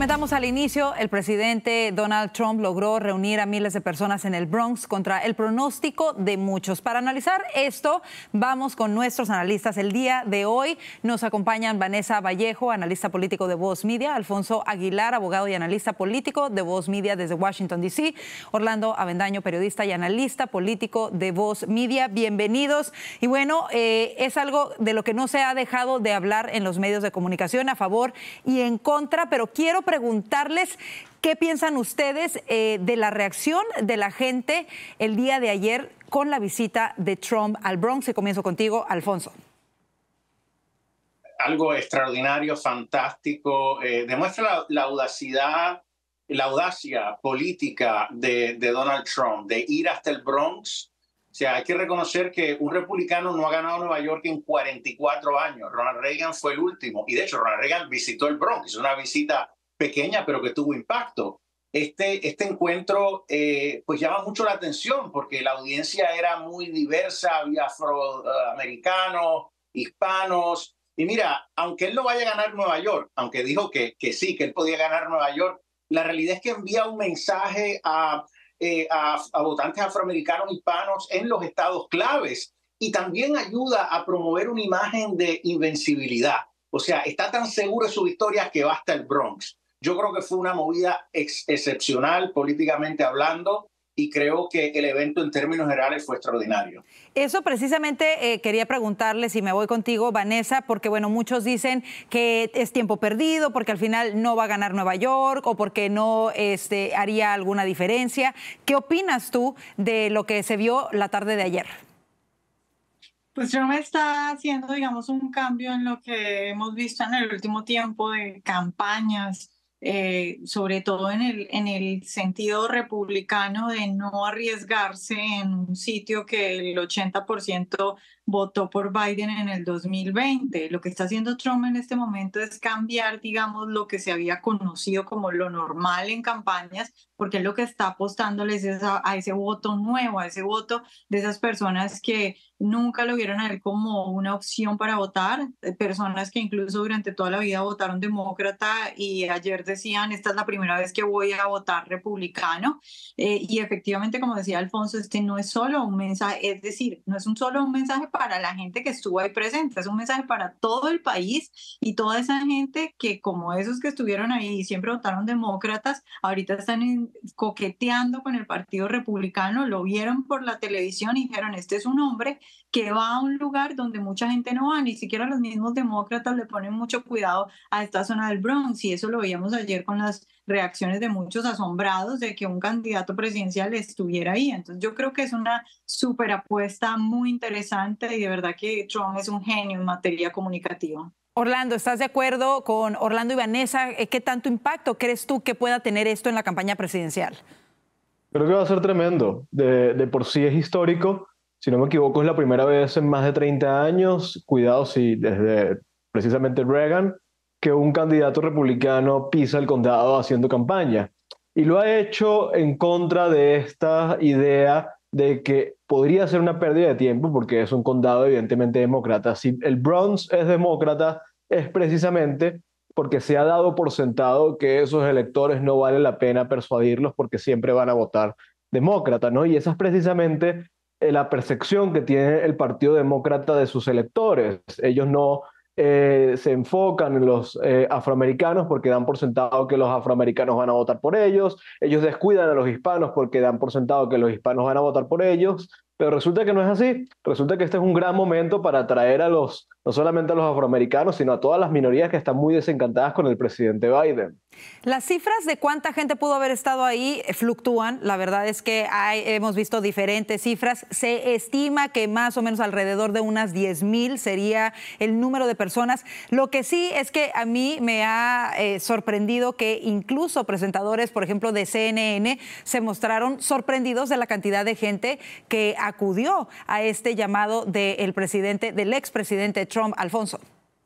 comentamos al inicio, el presidente Donald Trump logró reunir a miles de personas en el Bronx contra el pronóstico de muchos. Para analizar esto, vamos con nuestros analistas. El día de hoy nos acompañan Vanessa Vallejo, analista político de Voz Media, Alfonso Aguilar, abogado y analista político de Voz Media desde Washington, D.C., Orlando Avendaño, periodista y analista político de Voz Media. Bienvenidos. Y bueno, es algo de lo que no se ha dejado de hablar en los medios de comunicación a favor y en contra, pero quiero preguntarles qué piensan ustedes de la reacción de la gente el día de ayer con la visita de Trump al Bronx. Y comienzo contigo, Alfonso. Algo extraordinario, fantástico, demuestra la audacia política de Donald Trump, de ir hasta el Bronx. O sea, hay que reconocer que un republicano no ha ganado Nueva York en 44 años. Ronald Reagan fue el último. Y de hecho, Ronald Reagan visitó el Bronx. Es una visita pequeña, pero que tuvo impacto. Este encuentro pues llama mucho la atención porque la audiencia era muy diversa. Había afroamericanos, hispanos. Y mira, aunque él no vaya a ganar Nueva York, aunque dijo que sí, que él podía ganar Nueva York, la realidad es que envía un mensaje a votantes afroamericanos hispanos en los estados claves y también ayuda a promover una imagen de invencibilidad. O sea, está tan seguro de su victoria que va hasta el Bronx. Yo creo que fue una movida excepcional políticamente hablando y creo que el evento en términos generales fue extraordinario. Eso precisamente quería preguntarle, si me voy contigo, Vanessa, porque bueno, muchos dicen que es tiempo perdido, porque al final no va a ganar Nueva York o porque no haría alguna diferencia. ¿Qué opinas tú de lo que se vio la tarde de ayer? Pues Trump está haciendo, digamos, un cambio en lo que hemos visto en el último tiempo de campañas, sobre todo en el sentido republicano de no arriesgarse en un sitio que el 80% votó por Biden en el 2020. Lo que está haciendo Trump en este momento es cambiar, digamos, lo que se había conocido como lo normal en campañas, porque lo que está apostándoles es a ese voto nuevo, a ese voto de esas personas que nunca lo vieron a él como una opción para votar, personas que incluso durante toda la vida votaron demócrata y ayer decían, esta es la primera vez que voy a votar republicano. Y efectivamente, como decía Alfonso, este no es solo un mensaje, es decir, no es solo un mensaje para la gente que estuvo ahí presente, es un mensaje para todo el país y toda esa gente que, como esos que estuvieron ahí y siempre votaron demócratas, ahorita están coqueteando con el Partido Republicano, lo vieron por la televisión y dijeron, este es un hombre que va a un lugar donde mucha gente no va, ni siquiera los mismos demócratas le ponen mucho cuidado a esta zona del Bronx, y eso lo veíamos ayer con las reacciones de muchos asombrados de que un candidato presidencial estuviera ahí. Entonces yo creo que es una súper apuesta muy interesante y de verdad que Trump es un genio en materia comunicativa. Orlando, ¿estás de acuerdo con Orlando y Vanessa? ¿Qué tanto impacto crees tú que pueda tener esto en la campaña presidencial? Creo que va a ser tremendo. De por sí es histórico. Si no me equivoco, es la primera vez en más de 30 años, cuidado si desde precisamente Reagan, que un candidato republicano pisa el condado haciendo campaña. Y lo ha hecho en contra de esta idea de que podría ser una pérdida de tiempo porque es un condado evidentemente demócrata. Si el Bronx es demócrata, es precisamente porque se ha dado por sentado que esos electores no vale la pena persuadirlos porque siempre van a votar demócrata, ¿no? Y esa es precisamente la percepción que tiene el Partido Demócrata de sus electores. Ellos no se enfocan en los afroamericanos porque dan por sentado que los afroamericanos van a votar por ellos. Ellos descuidan a los hispanos porque dan por sentado que los hispanos van a votar por ellos. Pero resulta que no es así. Resulta que este es un gran momento para atraer no solamente a los afroamericanos, sino a todas las minorías que están muy desencantadas con el presidente Biden. Las cifras de cuánta gente pudo haber estado ahí fluctúan. La verdad es que hemos visto diferentes cifras. Se estima que más o menos alrededor de unas 10,000 sería el número de personas. Lo que sí es que a mí me ha sorprendido que incluso presentadores, por ejemplo, de CNN, se mostraron sorprendidos de la cantidad de gente que acudió a este llamado del expresidente Trump. Alfonso.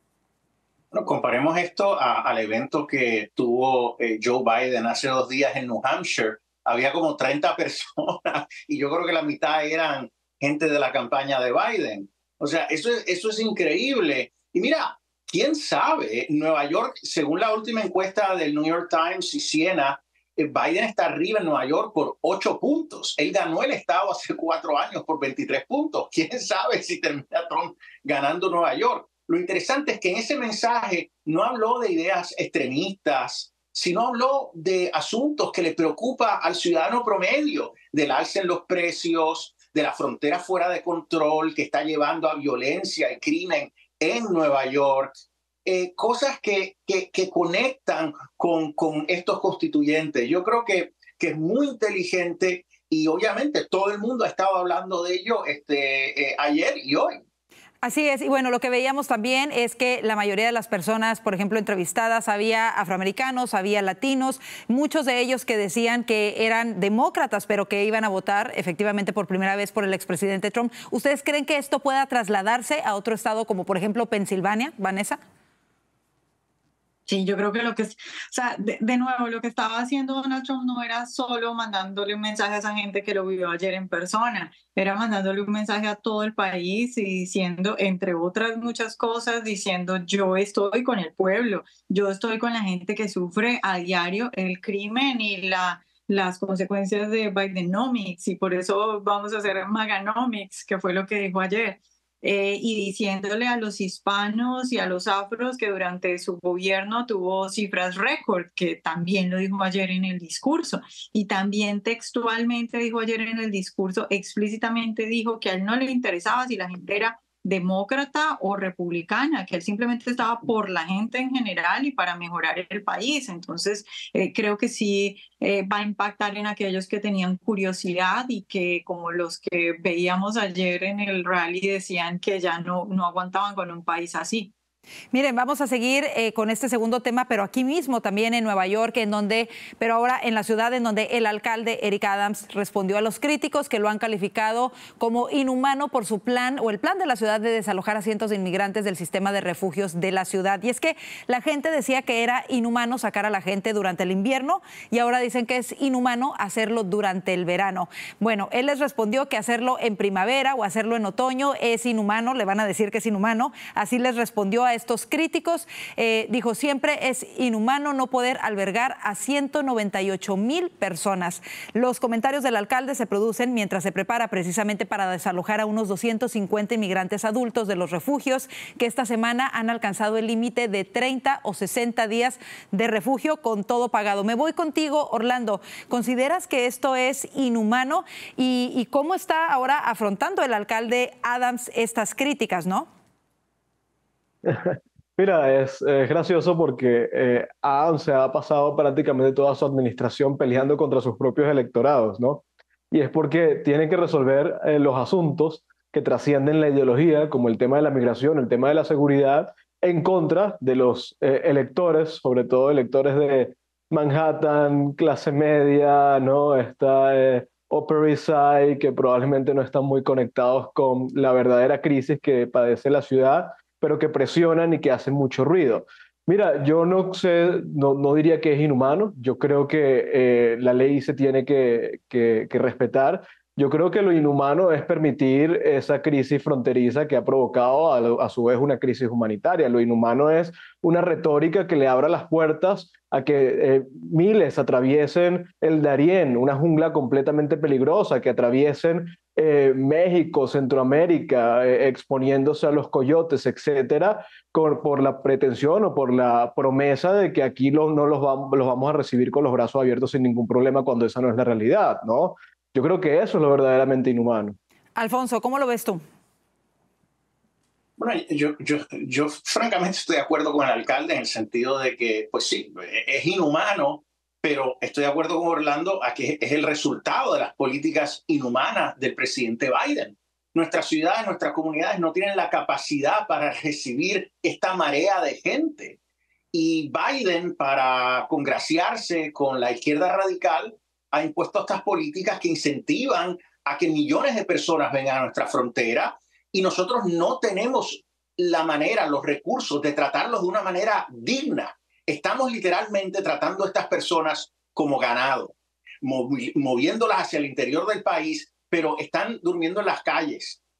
Bueno, comparemos esto al evento que tuvo Joe Biden hace 2 días en New Hampshire. Había como 30 personas y yo creo que la mitad eran gente de la campaña de Biden. O sea, eso es increíble. Y mira, quién sabe. Nueva York, según la última encuesta del New York Times y Siena, Biden está arriba en Nueva York por 8 puntos. Él ganó el estado hace 4 años por 23 puntos. ¿Quién sabe si termina Trump ganando Nueva York? Lo interesante es que en ese mensaje no habló de ideas extremistas, sino habló de asuntos que le preocupa al ciudadano promedio, del alza en los precios, de la frontera fuera de control que está llevando a violencia y crimen en Nueva York. Cosas que conectan con estos constituyentes. Yo creo que es muy inteligente y obviamente todo el mundo ha estado hablando de ello ayer y hoy. Así es, y bueno, lo que veíamos también es que la mayoría de las personas, por ejemplo, entrevistadas, había afroamericanos, había latinos, muchos de ellos que decían que eran demócratas, pero que iban a votar efectivamente por primera vez por el expresidente Trump. ¿Ustedes creen que esto pueda trasladarse a otro estado como, por ejemplo, Pensilvania, Vanessa? Sí, yo creo que o sea, de nuevo, lo que estaba haciendo Donald Trump no era solo mandándole un mensaje a esa gente que lo vio ayer en persona, era mandándole un mensaje a todo el país y diciendo, entre otras muchas cosas, diciendo yo estoy con el pueblo, yo estoy con la gente que sufre a diario el crimen y las consecuencias de Bidenomics, y por eso vamos a hacer Maganomics, que fue lo que dijo ayer. Y diciéndole a los hispanos y a los afros que durante su gobierno tuvo cifras récord, que también lo dijo ayer en el discurso, y también textualmente dijo ayer en el discurso, explícitamente dijo que a él no le interesaba si la gente era demócrata o republicana, que él simplemente estaba por la gente en general y para mejorar el país. Entonces, creo que sí va a impactar en aquellos que tenían curiosidad y que, como los que veíamos ayer en el rally, decían que ya no aguantaban con un país así. Miren, vamos a seguir con este segundo tema, pero aquí mismo también en Nueva York, pero ahora en la ciudad en donde el alcalde Eric Adams respondió a los críticos que lo han calificado como inhumano por su plan o el plan de la ciudad de desalojar a cientos de inmigrantes del sistema de refugios de la ciudad. Y es que la gente decía que era inhumano sacar a la gente durante el invierno y ahora dicen que es inhumano hacerlo durante el verano. Bueno, él les respondió que hacerlo en primavera o hacerlo en otoño es inhumano, le van a decir que es inhumano. Así les respondió a estos críticos, dijo siempre es inhumano no poder albergar a 198,000 personas. Los comentarios del alcalde se producen mientras se prepara precisamente para desalojar a unos 250 inmigrantes adultos de los refugios que esta semana han alcanzado el límite de 30 o 60 días de refugio con todo pagado. Me voy contigo, Orlando. ¿Consideras que esto es inhumano? ¿Y cómo está ahora afrontando el alcalde Adams estas críticas, no? Mira, es gracioso porque Adams se ha pasado prácticamente toda su administración peleando contra sus propios electorados, ¿no? Y es porque tiene que resolver los asuntos que trascienden la ideología, como el tema de la migración, el tema de la seguridad, en contra de los electores, sobre todo electores de Manhattan, clase media, ¿no? Upper East Side, que probablemente no están muy conectados con la verdadera crisis que padece la ciudad, pero que presionan y que hacen mucho ruido. Mira, yo no sé, no diría que es inhumano. Yo creo que la ley se tiene que respetar. Yo creo que lo inhumano es permitir esa crisis fronteriza que ha provocado a su vez una crisis humanitaria. Lo inhumano es una retórica que le abra las puertas a que miles atraviesen el Darién, una jungla completamente peligrosa, que atraviesen México, Centroamérica, exponiéndose a los coyotes, etcétera, por la pretensión o por la promesa de que aquí los vamos a recibir con los brazos abiertos sin ningún problema, cuando esa no es la realidad, ¿no? Yo creo que eso es lo verdaderamente inhumano. Alfonso, ¿cómo lo ves tú? Bueno, yo francamente estoy de acuerdo con el alcalde en el sentido de que, pues sí, es inhumano, pero estoy de acuerdo con Orlando a que es el resultado de las políticas inhumanas del presidente Biden. Nuestras ciudades, nuestras comunidades no tienen la capacidad para recibir esta marea de gente. Y Biden, para congraciarse con la izquierda radical, ha impuesto estas políticas que incentivan a que millones de personas vengan a nuestra frontera y nosotros no tenemos la manera, los recursos de tratarlos de una manera digna. Estamos literalmente tratando a estas personas como ganado, moviéndolas hacia el interior del país, pero están durmiendo en las calles.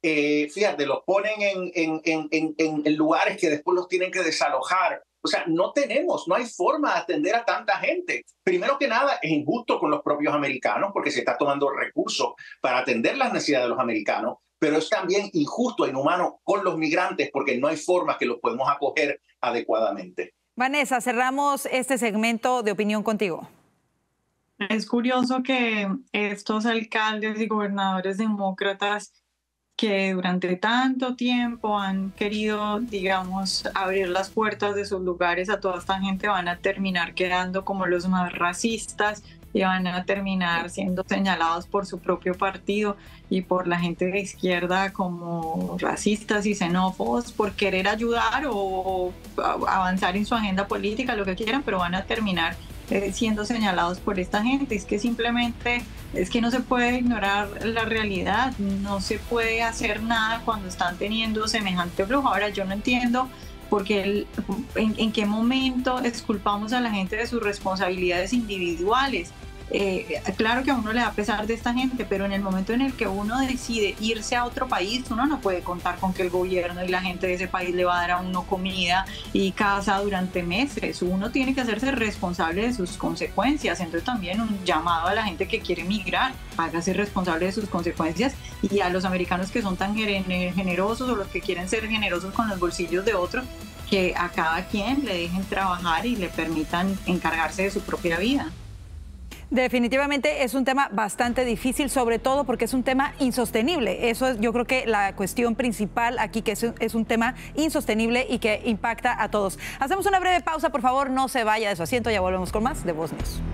fíjate, los ponen en lugares que después los tienen que desalojar. O sea, no hay forma de atender a tanta gente. Primero que nada, es injusto con los propios americanos porque se está tomando recursos para atender las necesidades de los americanos, pero es también injusto e inhumano con los migrantes porque no hay forma que los podemos acoger adecuadamente. Vanessa, cerramos este segmento de opinión contigo. Es curioso que estos alcaldes y gobernadores demócratas que durante tanto tiempo han querido, digamos, abrir las puertas de sus lugares a toda esta gente, van a terminar quedando como los más racistas y van a terminar siendo señalados por su propio partido y por la gente de izquierda como racistas y xenófobos por querer ayudar o avanzar en su agenda política, lo que quieran, pero van a terminar siendo señalados por esta gente. Es que simplemente es que no se puede ignorar la realidad, no se puede hacer nada cuando están teniendo semejante flujo. Ahora yo no entiendo porque en qué momento exculpamos a la gente de sus responsabilidades individuales. Claro que a uno le da pesar de esta gente, pero en el momento en el que uno decide irse a otro país, uno no puede contar con que el gobierno y la gente de ese país le va a dar a uno comida y casa durante meses. Uno tiene que hacerse responsable de sus consecuencias. Entonces también un llamado a la gente que quiere migrar, hágase responsable de sus consecuencias, y a los americanos que son tan generosos o los que quieren ser generosos con los bolsillos de otros, que a cada quien le dejen trabajar y le permitan encargarse de su propia vida. Definitivamente es un tema bastante difícil, sobre todo porque es un tema insostenible. Eso es, yo creo que la cuestión principal aquí, que es un tema insostenible y que impacta a todos. Hacemos una breve pausa, por favor, no se vaya de su asiento, ya volvemos con más de Voz News.